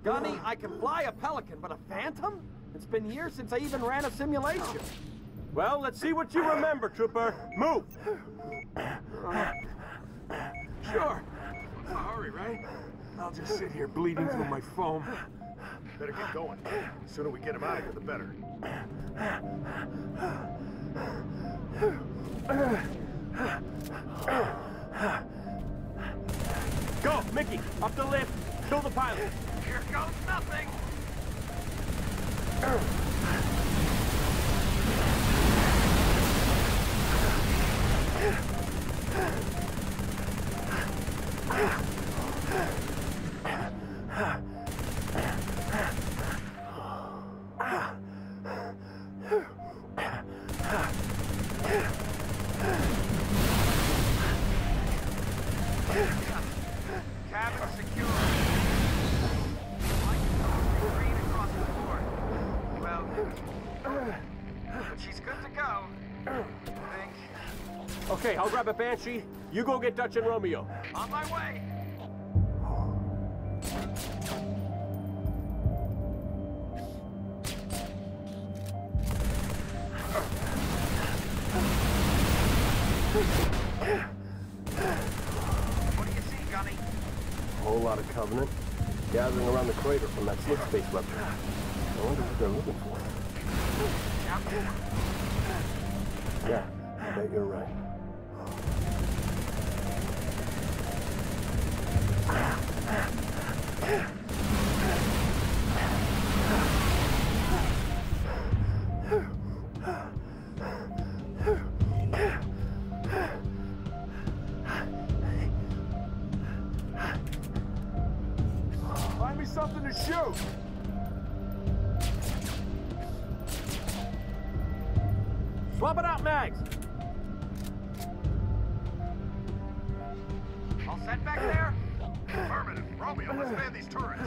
Gunny, I can fly a Pelican, but a Phantom? It's been years since I even ran a simulation. Well, let's see what you remember, Trooper. Move! Sure. No hurry, right? I'll just sit here bleeding through my foam. Better get going. The sooner we get him out of here, the better. Go, Mickey! Up the lift! Kill the pilot! Here goes nothing! Cabin secure. Green across the board. Well, but she's good to go. I think. Okay, I'll grab a Banshee. You go get Dutch and Romeo. On my way. What do you see, Gunny? A whole lot of Covenant. Gathering around the crater from that slip space rupture. I wonder what they're looking for. Yeah, I bet you're right. Find me something to shoot! Swap it out, Mags! All set back there? Affirmative. Romeo, let's man these turrets.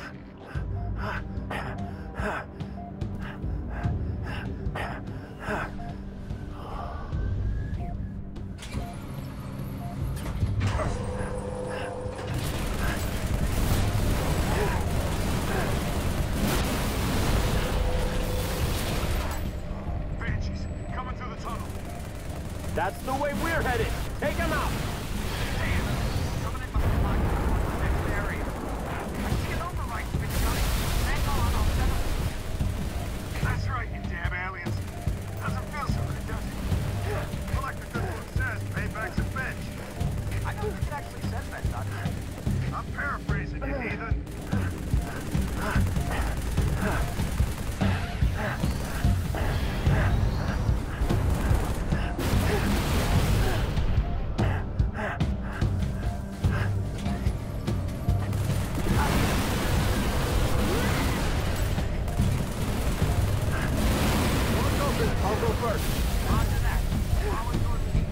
Banshees, coming through the tunnel. That's the way we're headed! Take them out! Coming in must be locked into the next area. I see an override switch, Gunny. Hang on, I'll set up. That's right, you damn aliens. Doesn't feel so good, does it? Well, like the good book says, payback's a bitch. I don't think it actually says that, Dutch. I'm paraphrasing, you heathen. I'll go first. Roger that. Follow your lead.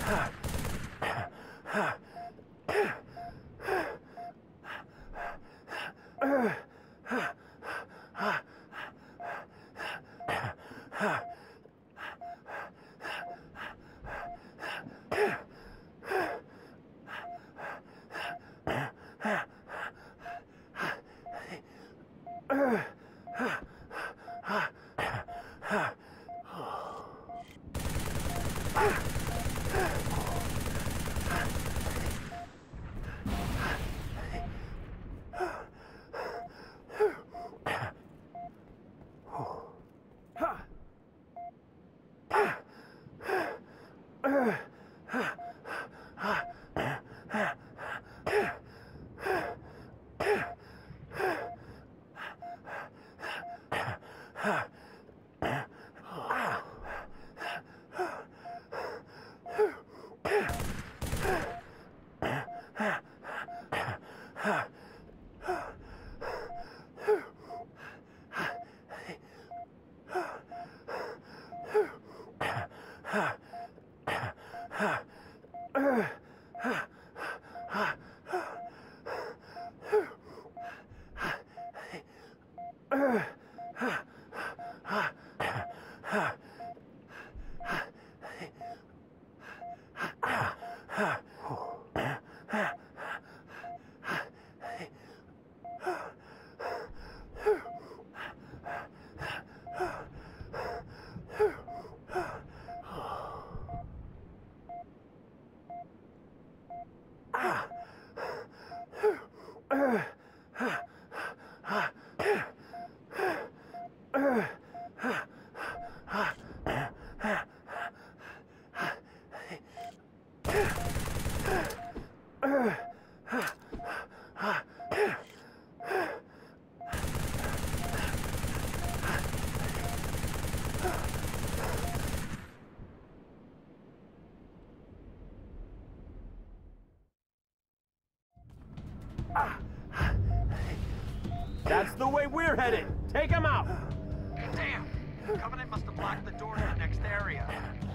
That's the way we're headed. Take him out. Damn! Covenant must have blocked the door to the next area.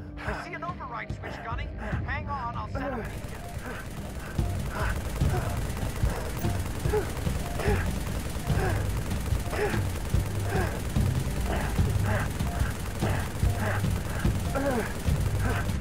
I see an override switch, Gunny. Hang on, I'll set a beacon.